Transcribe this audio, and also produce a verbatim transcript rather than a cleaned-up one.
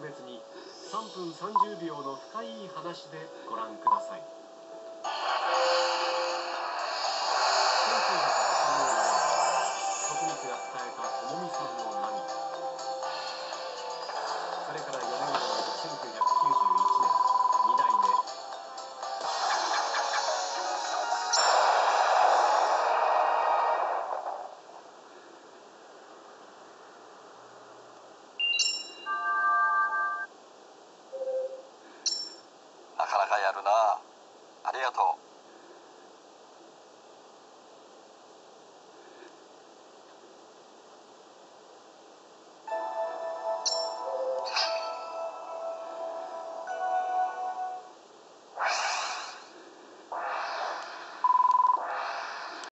別にさんぷんさんじゅうびょうの深い話でご覧ください。せんきゅうひゃくはちじゅうよねん、徳光が伝えた智美さんの涙。それからよねんごのせんきゅうひゃくきゅうじゅういちねん、にだいめなかなかやるな。ありがとう。